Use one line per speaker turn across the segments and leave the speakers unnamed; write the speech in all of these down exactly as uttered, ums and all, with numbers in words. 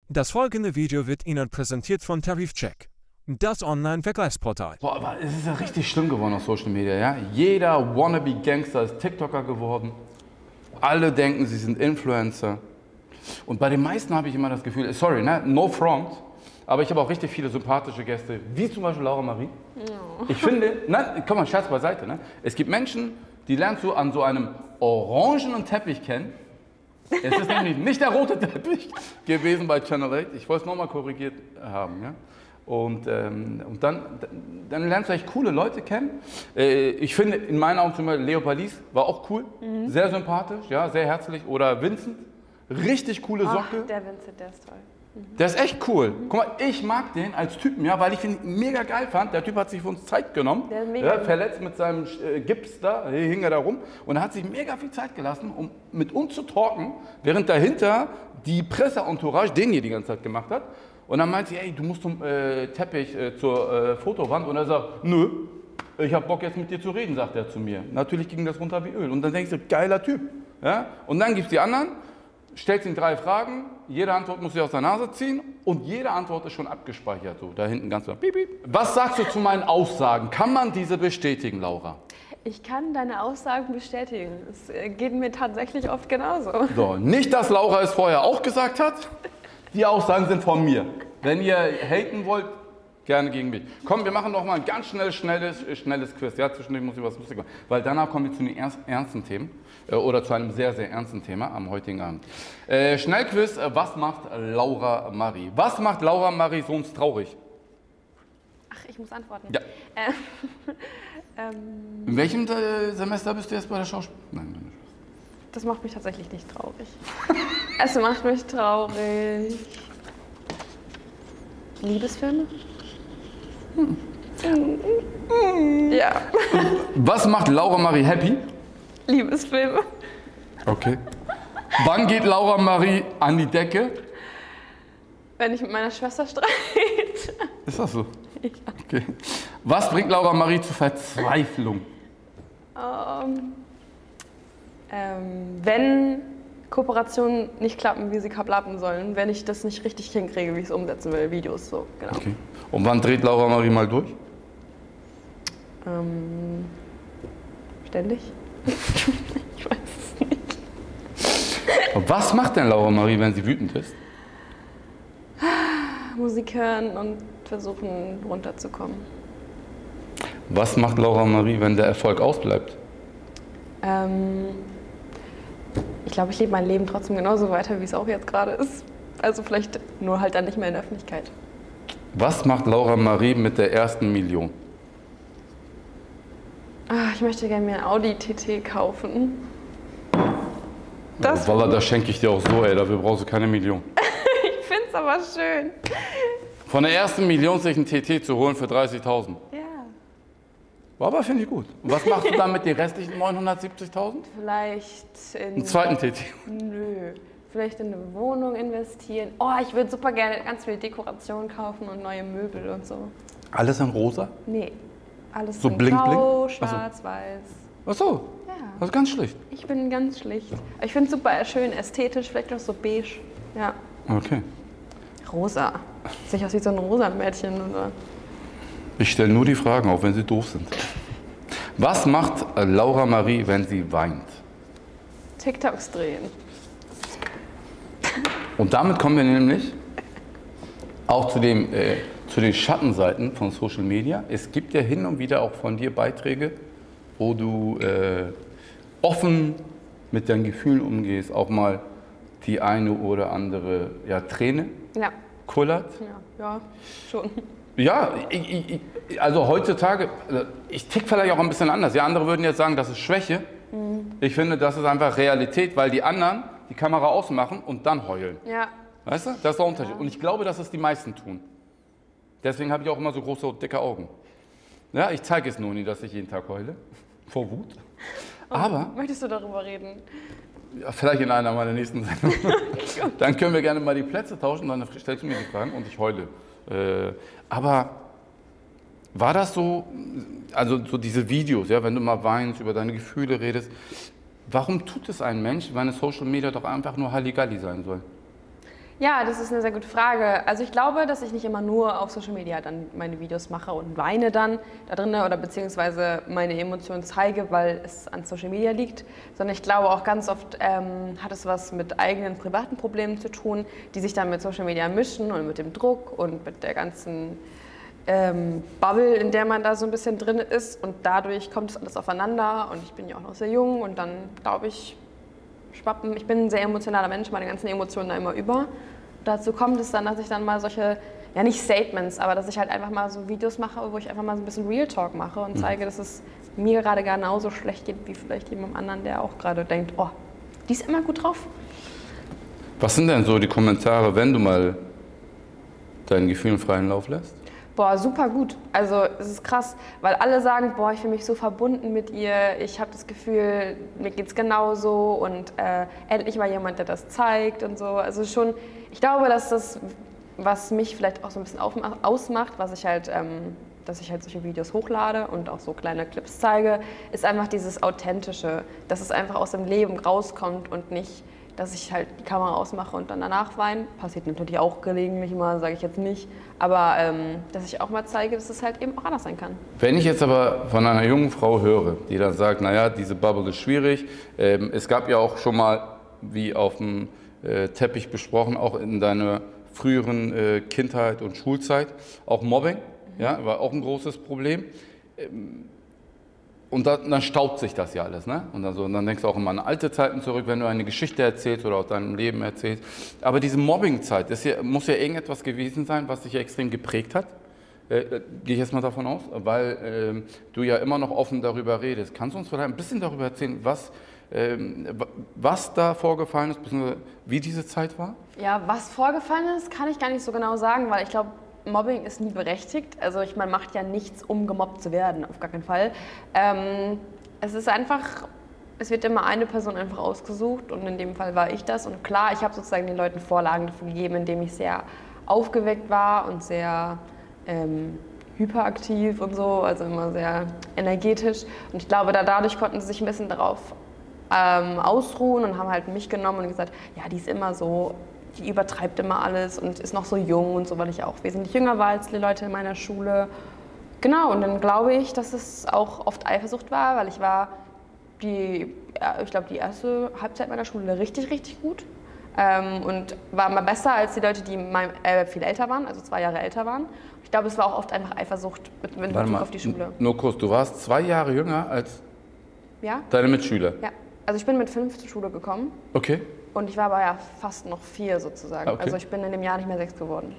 Das folgende Video wird Ihnen präsentiert von Tarifcheck, das Online-Vergleichsportal.
Boah, aber es ist ja richtig schlimm geworden auf Social Media, ja? Jeder Wannabe-Gangster ist TikToker geworden. Alle denken, sie sind Influencer. Und bei den meisten habe ich immer das Gefühl, sorry, ne? No front, aber ich habe auch richtig viele sympathische Gäste, wie zum Beispiel Laura Marie. Oh. Ich finde, ne, komm mal, Scherz beiseite, ne? Es gibt Menschen, die lernst du an so einem orangenen Teppich kennen. Es ist nämlich nicht der rote Teppich gewesen bei Channel acht. Ich wollte es nochmal korrigiert haben. Ja? Und, ähm, und dann, dann lernst du echt coole Leute kennen. Äh, ich finde in meinen Augen zum Beispiel Leo Palis war auch cool, mhm. sehr sympathisch, ja, sehr herzlich. Oder Vincent, richtig coole Socke.
Ach, der Vincent, der ist toll.
Der ist echt cool. Guck mal, ich mag den als Typen, ja, weil ich ihn mega geil fand. Der Typ hat sich für uns Zeit genommen. Der ist mega ja, verletzt mit seinem äh, Gips da, hier hing er da rum. Und er hat sich mega viel Zeit gelassen, um mit uns zu talken, während dahinter die Presse-Entourage den hier die ganze Zeit gemacht hat. Und dann meinte sie, ey, du musst zum äh, Teppich äh, zur äh, Fotowand. Und er sagt, nö, ich hab Bock jetzt mit dir zu reden, sagt er zu mir. Natürlich ging das runter wie Öl. Und dann denkst du, geiler Typ. Ja? Und dann gibt es die anderen. Stellt ihm drei Fragen, jede Antwort muss sie aus der Nase ziehen und jede Antwort ist schon abgespeichert. So, da hinten ganz so. Piep, piep. Was sagst du zu meinen Aussagen? Kann man diese bestätigen, Laura?
Ich kann deine Aussagen bestätigen. Es geht mir tatsächlich oft genauso.
So, nicht, dass Laura es vorher auch gesagt hat. Die Aussagen sind von mir. Wenn ihr haten wollt, gerne gegen mich. Komm, wir machen noch mal ein ganz schnell, schnelles, schnelles Quiz. Ja, zwischendurch muss ich was lustig machen. Weil danach kommen wir zu den ernsten Themen. Oder zu einem sehr, sehr ernsten Thema am heutigen Abend. Äh, Schnellquiz, was macht Laura Marie? Was macht Laura Marie sonst traurig?
Ach, ich muss antworten.
Ja.
Ähm, ähm,
In welchem äh, Semester bist du jetzt bei der Schauspiel? Nein, nein.
Das macht mich tatsächlich nicht traurig. Es macht mich traurig. Liebesfilme? Hm. Ja.
Was macht Laura Marie happy?
Liebesfilme.
Okay. Wann geht Laura Marie an die Decke?
Wenn ich mit meiner Schwester streite.
Ist das so?
Ja.
Okay. Was bringt Laura Marie zur Verzweiflung?
Ähm, ähm, wenn Kooperationen nicht klappen, wie sie klappen sollen, wenn ich das nicht richtig hinkriege, wie ich es umsetzen will, Videos so, genau. Okay.
Und wann dreht Laura Marie mal durch?
Ähm, ständig. Ich weiß es nicht.
Was macht denn Laura Marie, wenn sie wütend ist?
Musik hören und versuchen runterzukommen.
Was macht Laura Marie, wenn der Erfolg ausbleibt?
Ähm, ich glaube, ich lebe mein Leben trotzdem genauso weiter, wie es auch jetzt gerade ist. Also vielleicht nur halt dann nicht mehr in der Öffentlichkeit.
Was macht Laura Marie mit der ersten Million?
Ach, ich möchte gerne mir ein Audi T T kaufen. Das
ja, Walla, das schenke ich dir auch so, ey. Dafür brauchst du keine Million.
Ich finde es aber schön.
Von der ersten Million sich ein T T zu holen für dreißigtausend?
Ja.
Aber finde ich gut. Und was machst du dann mit den restlichen neunhundertsiebzigtausend?
Vielleicht in...
Einen zweiten T T?
Nö. Vielleicht in eine Wohnung investieren. Oh, ich würde super gerne ganz viel Dekoration kaufen und neue Möbel und so.
Alles in rosa?
Nee. Alles
so
in
blink,
grau,
blink?
schwarz, weiß.
Ach so.
Ja.
Das ist ganz schlicht.
Ich bin ganz schlicht. Ich finde es super schön, ästhetisch, vielleicht auch so beige. Ja.
Okay.
Rosa. Sieht aus wie so ein rosa Mädchen, oder?
Ich stelle nur die Fragen, auch wenn sie doof sind. Was macht Laura Marie, wenn sie weint?
TikToks drehen.
Und damit kommen wir nämlich auch zu, dem, äh, zu den Schattenseiten von Social Media. Es gibt ja hin und wieder auch von dir Beiträge, wo du äh, offen mit deinen Gefühlen umgehst, auch mal die eine oder andere ja, Träne
ja.
kullert.
Ja, ja, schon.
Ja, ich, ich, also heutzutage, ich tick vielleicht auch ein bisschen anders. Ja, andere würden jetzt sagen, das ist Schwäche. Mhm. Ich finde, das ist einfach Realität, weil die anderen die Kamera ausmachen und dann heulen.
Ja.
Weißt du? Das ist der Unterschied. Ja. Und ich glaube, dass es die meisten tun. Deswegen habe ich auch immer so große, dicke Augen. Ja, ich zeige es nur nie, dass ich jeden Tag heule. Vor Wut.
Oh,
aber...
Möchtest du darüber reden?
Ja, vielleicht in einer meiner nächsten Sendungen. Dann können wir gerne mal die Plätze tauschen, dann stellst du mir die Fragen und ich heule. Äh, aber war das so, also so diese Videos, ja, wenn du mal weinst, über deine Gefühle redest, warum tut es ein Mensch, wenn es Social Media doch einfach nur Halligalli sein soll?
Ja, das ist eine sehr gute Frage. Also ich glaube, dass ich nicht immer nur auf Social Media dann meine Videos mache und weine dann da drin oder beziehungsweise meine Emotionen zeige, weil es an Social Media liegt, sondern ich glaube auch ganz oft ähm, hat es was mit eigenen privaten Problemen zu tun, die sich dann mit Social Media mischen und mit dem Druck und mit der ganzen ähm, Bubble, in der man da so ein bisschen drin ist und dadurch kommt es alles aufeinander und ich bin ja auch noch sehr jung und dann glaube ich, schwappen. Ich bin ein sehr emotionaler Mensch, meine ganzen Emotionen da immer über. Dazu kommt es dann, dass ich dann mal solche, ja nicht Statements, aber dass ich halt einfach mal so Videos mache, wo ich einfach mal so ein bisschen Real Talk mache und zeige, dass es mir gerade genauso schlecht geht, wie vielleicht jemandem anderen, der auch gerade denkt, oh, die ist immer gut drauf.
Was sind denn so die Kommentare, wenn du mal deinen Gefühlen freien Lauf lässt?
Boah, super gut. Also es ist krass, weil alle sagen, boah, ich fühle mich so verbunden mit ihr, ich habe das Gefühl, mir geht's genauso und äh, endlich mal jemand, der das zeigt und so. Also schon, ich glaube, dass das, was mich vielleicht auch so ein bisschen auf, ausmacht, was ich halt, ähm, dass ich halt solche Videos hochlade und auch so kleine Clips zeige, ist einfach dieses Authentische, dass es einfach aus dem Leben rauskommt und nicht, dass ich halt die Kamera ausmache und dann danach weine. Passiert natürlich auch gelegentlich mal, sage ich jetzt nicht. Aber ähm, dass ich auch mal zeige, dass es halt eben auch anders sein kann.
Wenn ich jetzt aber von einer jungen Frau höre, die dann sagt, naja, diese Bubble ist schwierig. Ähm, es gab ja auch schon mal, wie auf dem äh, Teppich besprochen, auch in deiner früheren äh, Kindheit und Schulzeit, auch Mobbing, mhm. ja, war auch ein großes Problem. Ähm, Und dann, dann staut sich das ja alles, ne? Und, also, und dann denkst du auch immer an alte Zeiten zurück, wenn du eine Geschichte erzählst oder aus deinem Leben erzählst. Aber diese Mobbing-Zeit, das hier, muss ja irgendetwas gewesen sein, was dich ja extrem geprägt hat. Äh, Gehe ich jetzt mal davon aus, weil äh, du ja immer noch offen darüber redest. Kannst du uns vielleicht ein bisschen darüber erzählen, was, äh, was da vorgefallen ist, beziehungsweise wie diese Zeit war?
Ja, was vorgefallen ist, kann ich gar nicht so genau sagen, weil ich glaube, Mobbing ist nie berechtigt. Also ich, man macht ja nichts, um gemobbt zu werden, auf gar keinen Fall. Ähm, es ist einfach, es wird immer eine Person einfach ausgesucht und in dem Fall war ich das. Und klar, ich habe sozusagen den Leuten Vorlagen dafür gegeben, indem ich sehr aufgeweckt war und sehr ähm, hyperaktiv und so, also immer sehr energetisch. Und ich glaube, da, dadurch konnten sie sich ein bisschen darauf ähm, ausruhen und haben halt mich genommen und gesagt, ja, die ist immer so, die übertreibt immer alles und ist noch so jung und so, weil ich auch wesentlich jünger war als die Leute in meiner Schule. Genau, und dann glaube ich, dass es auch oft Eifersucht war, weil ich war die, ich glaube, die erste Halbzeit meiner Schule richtig, richtig gut ähm, und war mal besser als die Leute, die mein, äh, viel älter waren, also zwei Jahre älter waren. Ich glaube, es war auch oft einfach Eifersucht mit, mit Bezug auf die Schule.
Nur kurz, du warst zwei Jahre jünger als
ja?
deine Mitschüler?
Ja, also ich bin mit fünf zur Schule gekommen.
Okay.
Und ich war aber ja fast noch vier sozusagen. Okay. Also ich bin in dem Jahr nicht mehr sechs geworden.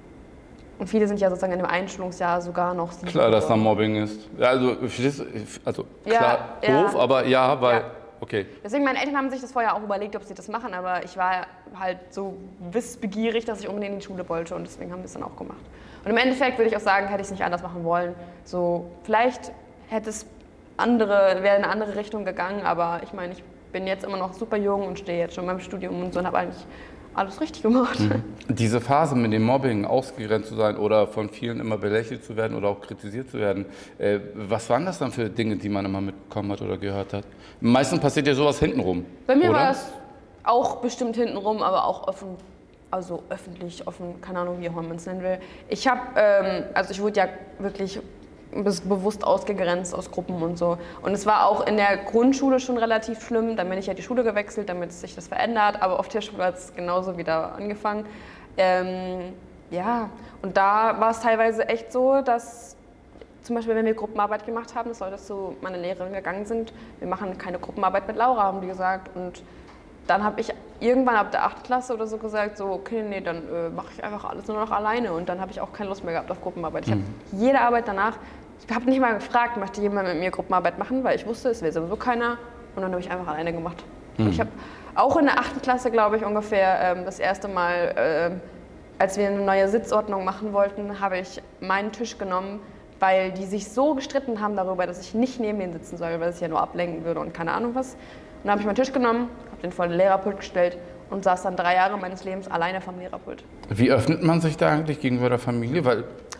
Und viele sind ja sozusagen in dem Einschulungsjahr sogar noch sieben
Klar,
geworden.
dass da Mobbing ist. Also, also
ja,
klar,
ja.
doof, aber ja, weil, ja. okay.
Deswegen, meine Eltern haben sich das vorher auch überlegt, ob sie das machen, aber ich war halt so wissbegierig, dass ich unbedingt in die Schule wollte und deswegen haben wir es dann auch gemacht. Und im Endeffekt würde ich auch sagen, hätte ich es nicht anders machen wollen. So, vielleicht hätte es andere, wäre in eine andere Richtung gegangen, aber ich meine, ich bin jetzt immer noch super jung und stehe jetzt schon beim Studium und so und habe eigentlich alles richtig gemacht.
Mhm. Diese Phase mit dem Mobbing, ausgegrenzt zu sein oder von vielen immer belächelt zu werden oder auch kritisiert zu werden, äh, was waren das dann für Dinge, die man immer mitbekommen hat oder gehört hat? Meistens passiert ja sowas hintenrum.
Bei mir
oder?
war es auch bestimmt hintenrum, aber auch offen, also öffentlich, offen, keine Ahnung, wie auch man es nennen will. Ich habe, ähm, also ich wurde ja wirklich bewusst ausgegrenzt aus Gruppen und so. Und es war auch in der Grundschule schon relativ schlimm. Dann bin ich ja die Schule gewechselt, damit sich das verändert. Aber auf der Schule hat es genauso wieder angefangen. Ähm, ja, und da war es teilweise echt so, dass zum Beispiel, wenn wir Gruppenarbeit gemacht haben, das soll das zu meiner Lehrerin gegangen sind, wir machen keine Gruppenarbeit mit Laura, haben die gesagt. Und dann habe ich irgendwann ab der achten Klasse oder so gesagt, so, okay, nee, dann äh, mache ich einfach alles nur noch alleine. Und dann habe ich auch keine Lust mehr gehabt auf Gruppenarbeit. Ich mhm. habe jede Arbeit danach, ich habe nicht mal gefragt, möchte jemand mit mir Gruppenarbeit machen, weil ich wusste, es wäre sowieso keiner. Und dann habe ich einfach alleine gemacht. Mhm. Ich habe auch in der achten Klasse, glaube ich, ungefähr ähm, das erste Mal, äh, als wir eine neue Sitzordnung machen wollten, habe ich meinen Tisch genommen, weil die sich so gestritten haben darüber, dass ich nicht neben denen sitzen soll, weil es ja nur ablenken würde und keine Ahnung was. Und dann habe ich meinen Tisch genommen, habe den vor den Lehrerpult gestellt und saß dann drei Jahre meines Lebens alleine vom Lehrerpult.
Wie öffnet man sich da eigentlich gegenüber der Familie? Weil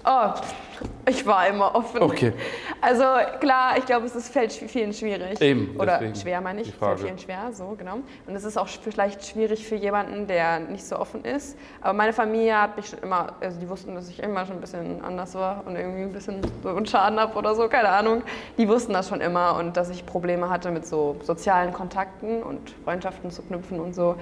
Oh, ich war immer offen.
Okay.
Also klar, ich glaube, es ist, fällt vielen schwierig.
Eben,
Oder
deswegen
schwer, meine ich.
die
Es
Frage.
fällt vielen schwer, so genau. Und es ist auch vielleicht schwierig für jemanden, der nicht so offen ist. Aber meine Familie hat mich schon immer, also die wussten, dass ich immer schon ein bisschen anders war und irgendwie ein bisschen so einen Schaden habe oder so, keine Ahnung. Die wussten das schon immer und dass ich Probleme hatte mit so sozialen Kontakten und Freundschaften zu knüpfen und so.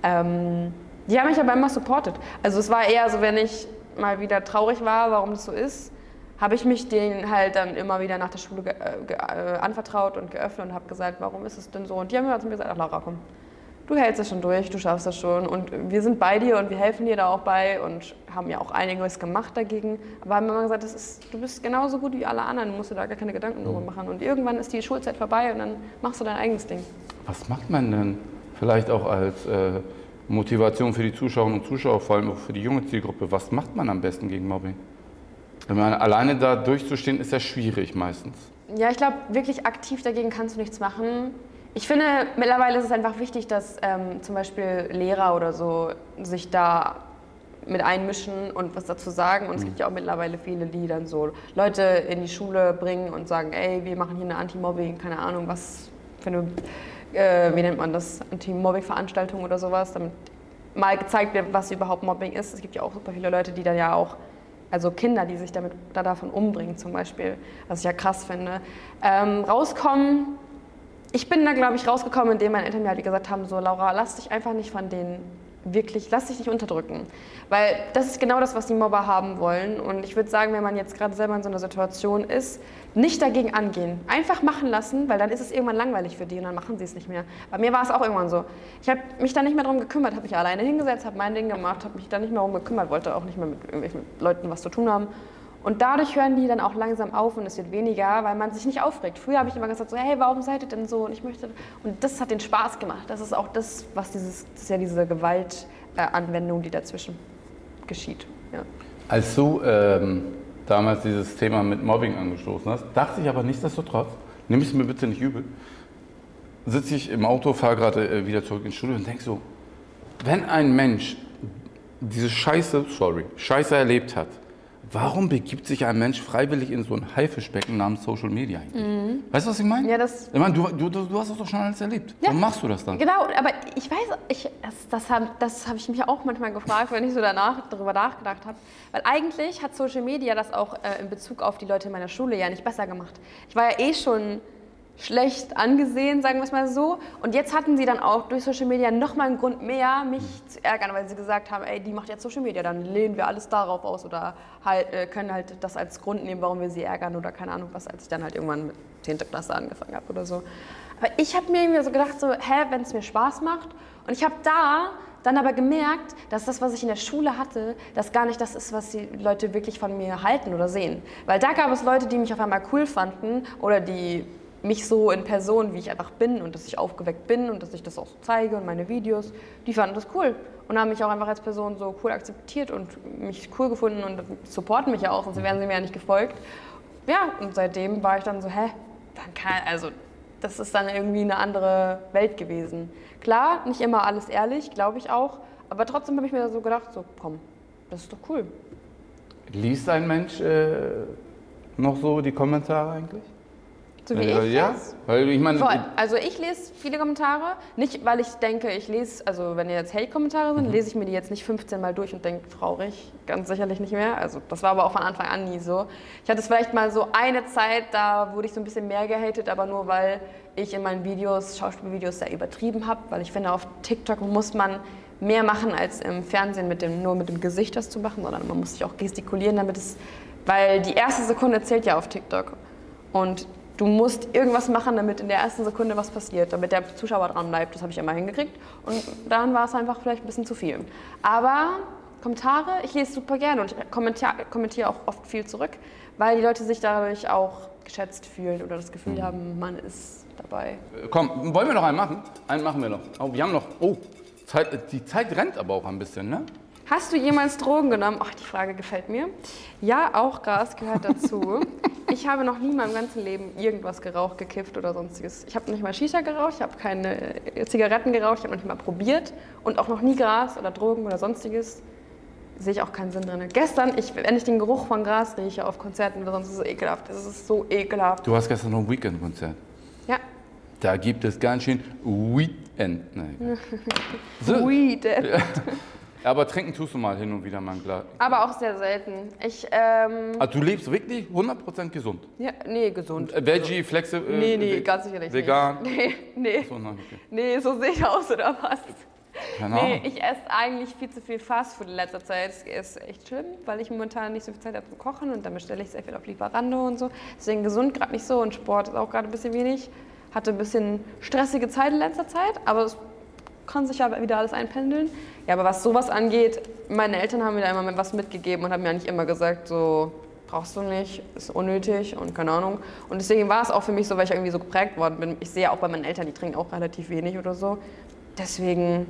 Ähm, die haben mich aber immer supportet. Also es war eher so, wenn ich mal wieder traurig war, warum das so ist, habe ich mich denen halt dann immer wieder nach der Schule ge ge äh, anvertraut und geöffnet und habe gesagt, warum ist es denn so? Und die haben mir gesagt, ach Laura, komm, du hältst es schon durch, du schaffst das schon und wir sind bei dir und wir helfen dir da auch bei und haben ja auch einiges gemacht dagegen. Aber haben immer gesagt, das ist, du bist genauso gut wie alle anderen, du musst dir da gar keine Gedanken drüber machen. Und irgendwann ist die Schulzeit vorbei und dann machst du dein eigenes Ding.
Was macht man denn vielleicht auch als äh, Motivation für die Zuschauerinnen und Zuschauer, vor allem auch für die junge Zielgruppe? Was macht man am besten gegen Mobbing? Wenn man alleine da durchzustehen, ist ja schwierig meistens.
Ja, ich glaube, wirklich aktiv dagegen kannst du nichts machen. Ich finde, mittlerweile ist es einfach wichtig, dass ähm, zum Beispiel Lehrer oder so sich da mit einmischen und was dazu sagen. Und es gibt ja auch mittlerweile viele, die dann so Leute in die Schule bringen und sagen, ey, wir machen hier eine Anti-Mobbing, keine Ahnung, was für eine, äh, wie nennt man das, Anti-Mobbing-Veranstaltung oder sowas, damit mal gezeigt wird, was überhaupt Mobbing ist. Es gibt ja auch super viele Leute, die dann ja auch, also Kinder, die sich damit da davon umbringen zum Beispiel, was ich ja krass finde. Ähm, rauskommen, ich bin da, glaube ich, rausgekommen, indem meine Eltern mir halt gesagt haben, so Laura, lass dich einfach nicht von denen wirklich, lass dich nicht unterdrücken. Weil das ist genau das, was die Mobber haben wollen. Und ich würde sagen, wenn man jetzt gerade selber in so einer Situation ist, nicht dagegen angehen. Einfach machen lassen, weil dann ist es irgendwann langweilig für die und dann machen sie es nicht mehr. Bei mir war es auch irgendwann so. Ich habe mich da nicht mehr drum gekümmert, habe mich alleine hingesetzt, habe mein Ding gemacht, habe mich da nicht mehr drum gekümmert, wollte auch nicht mehr mit irgendwelchen Leuten was zu tun haben. Und dadurch hören die dann auch langsam auf und es wird weniger, weil man sich nicht aufregt. Früher habe ich immer gesagt, so, hey, warum seid ihr denn so? Und ich möchte. Und das hat den Spaß gemacht. Das ist auch das, was dieses, das ist ja diese Gewaltanwendung, äh, die dazwischen geschieht. Ja.
Als du ähm, damals dieses Thema mit Mobbing angestoßen hast, dachte ich aber nichtsdestotrotz, nimm es mir bitte nicht übel, sitze ich im Auto, fahre gerade äh, wieder zurück ins Studio und denke so, wenn ein Mensch diese Scheiße, sorry, Scheiße erlebt hat, warum begibt sich ein Mensch freiwillig in so ein Haifischbecken namens Social Media eigentlich? Mhm. Weißt du, was ich meine?
Ja, das
ich meine, du, du, du hast das doch schon alles erlebt.
Ja.
Warum machst du das dann?
Genau, aber ich weiß, ich, das, das habe das hab ich mich auch manchmal gefragt, wenn ich so danach darüber nachgedacht habe. Weil eigentlich hat Social Media das auch äh, in Bezug auf die Leute in meiner Schule ja nicht besser gemacht. Ich war ja eh schon schlecht angesehen, sagen wir es mal so. Und jetzt hatten sie dann auch durch Social Media nochmal einen Grund mehr, mich zu ärgern, weil sie gesagt haben, ey, die macht jetzt Social Media, dann lehnen wir alles darauf aus oder halt, äh, können halt das als Grund nehmen, warum wir sie ärgern oder keine Ahnung was, als ich dann halt irgendwann mit zehnte Klasse angefangen habe oder so. Aber ich habe mir irgendwie so gedacht, so, hä, wenn es mir Spaß macht. Und ich habe da dann aber gemerkt, dass das, was ich in der Schule hatte, das gar nicht das ist, was die Leute wirklich von mir halten oder sehen. Weil da gab es Leute, die mich auf einmal cool fanden oder die mich so in Person, wie ich einfach bin und dass ich aufgeweckt bin und dass ich das auch so zeige und meine Videos, die fanden das cool und haben mich auch einfach als Person so cool akzeptiert und mich cool gefunden und supporten mich ja auch, sonst wären sie mir ja nicht gefolgt. Ja, und seitdem war ich dann so, hä, dann kann, also das ist dann irgendwie eine andere Welt gewesen. Klar, nicht immer alles ehrlich, glaube ich auch, aber trotzdem habe ich mir so gedacht, so komm, das ist doch cool.
Liest ein Mensch äh, noch so die Kommentare eigentlich?
So wie
äh,
ich
ja,
jetzt?
weil ich meine,
Voll. Also ich lese viele Kommentare, nicht weil ich denke, ich lese, also wenn jetzt Hate-Kommentare sind, mhm. lese ich mir die jetzt nicht fünfzehn Mal durch und denke, traurig, ganz sicherlich nicht mehr. Also das war aber auch von Anfang an nie so. Ich hatte es vielleicht mal so eine Zeit, da wurde ich so ein bisschen mehr gehatet, aber nur weil ich in meinen Videos, Schauspielvideos sehr übertrieben habe, weil ich finde, auf TikTok muss man mehr machen als im Fernsehen mit dem, nur mit dem Gesicht das zu machen, sondern man muss sich auch gestikulieren, damit es, weil die erste Sekunde zählt ja auf TikTok und du musst irgendwas machen, damit in der ersten Sekunde was passiert, damit der Zuschauer dran bleibt. Das habe ich immer hingekriegt. Und dann war es einfach vielleicht ein bisschen zu viel. Aber Kommentare, ich lese super gerne und ich kommentiere, kommentiere auch oft viel zurück, weil die Leute sich dadurch auch geschätzt fühlen oder das Gefühl haben, man ist dabei.
Komm, wollen wir noch einen machen? Einen machen wir noch. Oh, wir haben noch. Oh, Zeit, die Zeit rennt aber auch ein bisschen, ne?
Hast du jemals Drogen genommen? Ach, die Frage gefällt mir. Ja, auch Gras gehört dazu. Ich habe noch nie in meinem ganzen Leben irgendwas geraucht, gekifft oder sonstiges. Ich habe nicht mal Shisha geraucht, ich habe keine Zigaretten geraucht, ich habe noch nicht mal probiert und auch noch nie Gras oder Drogen oder sonstiges. sehe ich auch keinen Sinn drin. Gestern, ich, wenn ich den Geruch von Gras rieche auf Konzerten oder sonst, ist es ekelhaft. Das ist so ekelhaft.
Du hast gestern noch ein Weekend-Konzert.
Ja.
Da gibt es ganz schön Weekend. Nein.
So. Weekend.
Ja. Aber trinken tust du mal hin und wieder mal ein Glas.
Aber auch sehr selten. Ich, ähm,
Also du lebst wirklich hundert Prozent gesund?
Ja, nee, gesund.
Äh, Veggie, Flexi... Äh,
nee, nee, ganz sicherlich
vegan?
nicht. Nee, nee.
So, nein, okay.
Nee, so sehe ich aus, oder was?
Keine Ahnung.
Nee, ich esse eigentlich viel zu viel Fastfood in letzter Zeit. Das ist echt schlimm, weil ich momentan nicht so viel Zeit habe zum Kochen und dann bestelle ich sehr viel auf Lieferando und so. Deswegen gesund gerade nicht so und Sport ist auch gerade ein bisschen wenig. Hatte ein bisschen stressige Zeit in letzter Zeit, aber es kann sich ja wieder alles einpendeln. Ja, aber was sowas angeht, meine Eltern haben mir da immer was mitgegeben und haben mir eigentlich immer gesagt, so brauchst du nicht, ist unnötig und keine Ahnung. Und deswegen war es auch für mich so, weil ich irgendwie so geprägt worden bin. Ich sehe auch bei meinen Eltern, die trinken auch relativ wenig oder so. Deswegen,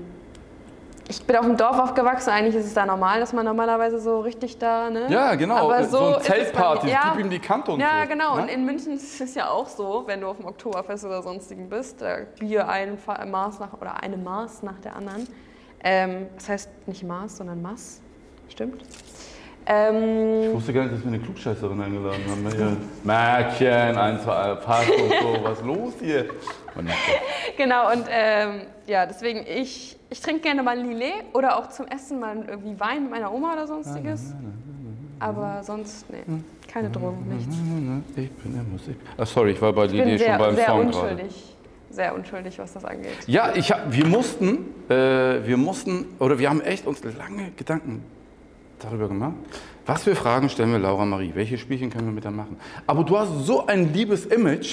ich bin auf dem Dorf aufgewachsen, eigentlich ist es da normal, dass man normalerweise so richtig da, ne?
Ja, genau,
aber
so,
so
ein
ist es bei
Zeltparty,
mir. Ja.
gib ihm die Kante und
Ja,
so.
genau.
Ne?
Und in München ist es ja auch so, wenn du auf dem Oktoberfest oder sonstigen bist, da Bier ein Fa- Maß nach, oder eine Maß nach der anderen. Ähm, das heißt nicht Maß, sondern Maß. Stimmt. Ähm,
Ich wusste gar nicht, dass wir eine Klugscheißerin eingeladen haben. Ne? Hier. Mädchen, ein, zwei, Pass und so, was ist los hier? Und nicht so.
genau, und ähm, ja, deswegen, ich, ich trinke gerne mal Lillet oder auch zum Essen mal irgendwie Wein mit meiner Oma oder sonstiges. Aber sonst, nee, keine Drogen, nichts.
Ich bin der Musik. Ah, sorry, ich war bei
Ich bin
Lili schon
sehr,
beim
sehr
Song gerade.
unschuldig. Sehr unschuldig, was das angeht.
Ja, ich hab, wir mussten, äh, wir mussten, oder wir haben echt uns lange Gedanken darüber gemacht. Was für Fragen stellen wir Laura Marie? Welche Spielchen können wir mit der machen? Aber du hast so ein liebes Image,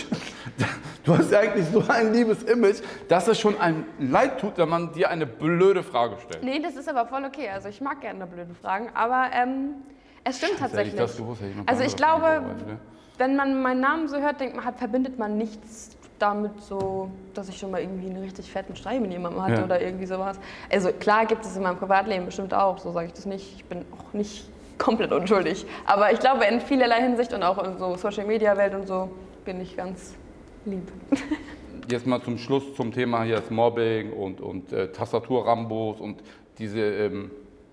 du hast eigentlich so ein liebes Image, dass es schon einem leid tut, wenn man dir eine blöde Frage stellt.
Nee, das ist aber voll okay. Also ich mag gerne blöde Fragen, aber ähm, es stimmt
Scheiße, hätte ich
tatsächlich.
das gewusst, hätte ich noch
also
keine
ich
andere Frage
glaube,
vorbereitet, ne?
wenn man meinen Namen so hört, denkt man, hat, verbindet man nichts damit so, dass ich schon mal irgendwie einen richtig fetten Streit mit jemandem hatte
Ja.
oder irgendwie sowas. Also klar gibt es in meinem Privatleben bestimmt auch, so sage ich das nicht. Ich bin auch nicht komplett unschuldig. Aber ich glaube, in vielerlei Hinsicht und auch in so Social-Media-Welt und so bin ich ganz lieb.
Jetzt mal zum Schluss zum Thema hier das Mobbing und, und äh, Tastatur-Rambos und diese, ähm,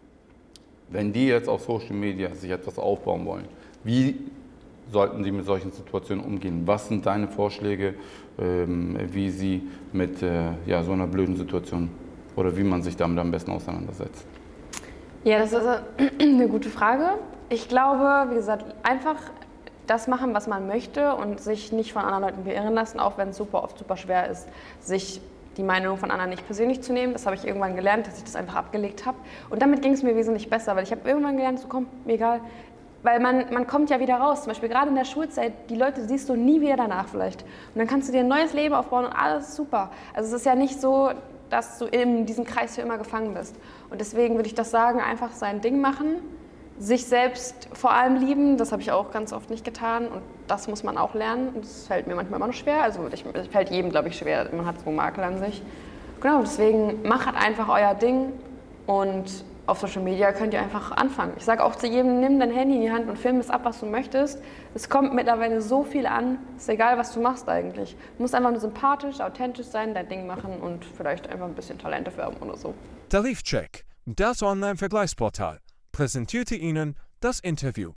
wenn die jetzt auf Social Media sich etwas aufbauen wollen, wie sollten sie mit solchen Situationen umgehen? Was sind deine Vorschläge, ähm, wie sie mit äh, ja, so einer blöden Situation oder wie man sich damit am besten auseinandersetzt?
Ja, das ist eine gute Frage. Ich glaube, wie gesagt, einfach das machen, was man möchte und sich nicht von anderen Leuten beirren lassen, auch wenn es super oft super schwer ist, sich die Meinung von anderen nicht persönlich zu nehmen. Das habe ich irgendwann gelernt, dass ich das einfach abgelegt habe. Und damit ging es mir wesentlich besser, weil ich habe irgendwann gelernt, so komm, mir egal. Weil man, man kommt ja wieder raus, zum Beispiel gerade in der Schulzeit, die Leute siehst du nie wieder danach vielleicht. Und dann kannst du dir ein neues Leben aufbauen und alles ist super. Also es ist ja nicht so, dass du in diesem Kreis für immer gefangen bist. Und deswegen würde ich das sagen, einfach sein Ding machen, sich selbst vor allem lieben, das habe ich auch ganz oft nicht getan und das muss man auch lernen und das fällt mir manchmal immer noch schwer, also es fällt jedem, glaube ich, schwer, man hat so einen Makel an sich. Genau, deswegen macht einfach euer Ding und auf Social Media könnt ihr einfach anfangen. Ich sage auch zu jedem, nimm dein Handy in die Hand und film es ab, was du möchtest. Es kommt mittlerweile so viel an, ist egal, was du machst eigentlich. Du musst einfach nur sympathisch, authentisch sein, dein Ding machen und vielleicht einfach ein bisschen Talent dafür haben oder so.
Tarifcheck, das Online-Vergleichsportal, präsentierte Ihnen das Interview.